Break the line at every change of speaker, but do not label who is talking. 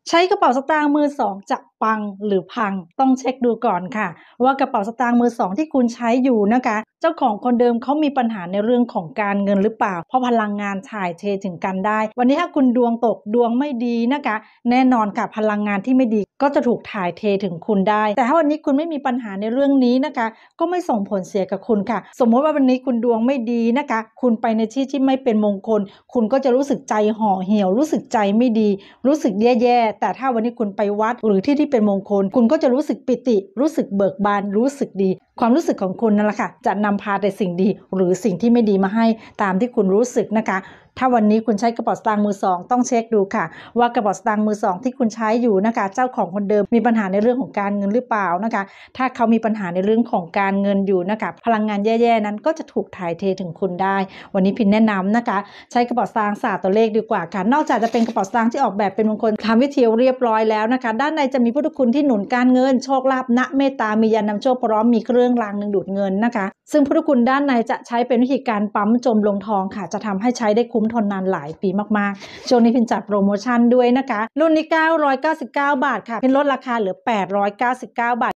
ใช้กระเป๋าสตางค์มือสองจะปังหรือพังต้องเช็คดูก่อนค่ะว่ากระเป๋าสตางค์มือสองที่คุณใช้อยู่นะคะเจ้าของคนเดิมเขามีปัญหาในเรื่องของการเงินหรือเปล่าเพราะพลังงานถ่ายเทถึงกันได้วันนี้ถ้าคุณดวงตกดวงไม่ดีนะคะแน่นอนค่ะพลังงานที่ไม่ดีก็จะถูกถ่ายเทถึงคุณได้แต่ถ้าวันนี้คุณไม่มีปัญหาในเรื่องนี้นะคะก็ไม่ส่งผลเสียกับคุณค่ะสมมติว่าวันนี้คุณดวงไม่ดีนะคะคุณไปในที่ที่ไม่เป็นมงคลคุณก็จะรู้สึกใจห่อเหี่ยวรู้สึกใจไม่ดีรู้สึกแย่ๆแต่ถ้าวันนี้คุณไปวัดหรือที่ที่เป็นมงคลคุณก็จะรู้สึกปิติรู้สึกเบิกบานรู้สึกดีความรู้สึกของคุณนั่นแหละค่ะจะนำพาแต่สิ่งดีหรือสิ่งที่ไม่ดีมาให้ตามที่คุณรู้สึกนะคะถ้าวันนี้คุณใช้กระเป๋าสตางค์มือสองต้องเช็คดูค่ะว่ากระเป๋าสตางค์มือสองที่คุณใช้อยู่นะคะเจ้าของคนเดิมมีปัญหาในเรื่องของการเงินหรือเปล่านะคะถ้าเขามีปัญหาในเรื่องของการเงินอยู่นะคะพลังงานแย่ๆนั้นก็จะถูกถ่ายเทถึงคุณได้วันนี้พินแนะนำนะคะใช้กระเป๋าสตางค์ศาสตร์ตัวเลขดีกว่าค่ะนอกจากจะเป็นกระเป๋าสตางค์ที่ออกแบบเป็นมงคลทำวิธีเรียบร้อยแล้วนะคะด้านในจะมีพุทธคุณที่หนุนการเงินโชคลาภณเมตตามียานำโชคพร้อมมีเครื่องรางดึงดูดเงินนะคะซึ่งพุทธคุณด้านในจะใช้เป็นวิธีการปั๊มจมลงทองค่ะจะทำให้ใช้ได้คุ้มทนนานหลายปีมากๆช่วงนี้พินจัดโปรโมชั่นด้วยนะคะรุ่นนี้999 บาทค่ะพินลดราคาเหลือ899 บาท